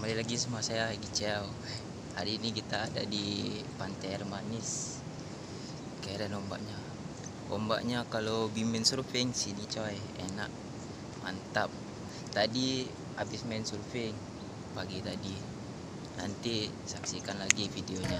Kembali lagi sama saya Gicel. Hari ini kita ada di Pantai Air Manis. Keren ombaknya. Ombaknya kalau bimbing surfing sini coy, enak, mantap. Tadi habis main surfing pagi tadi. Nanti saksikan lagi videonya.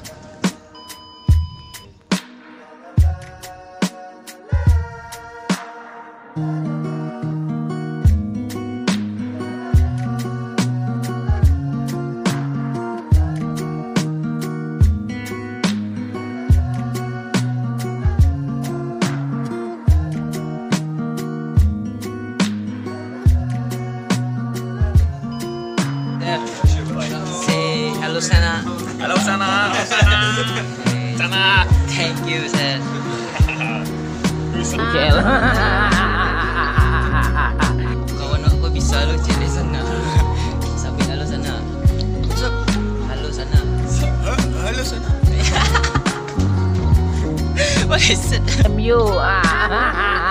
Say hello sana. Halo sana. Sana. Thank you sir. Gicel. Kawan aku bisa lo cari sana. Sampai halo sana. Halo sana. Halo sana. What is it? You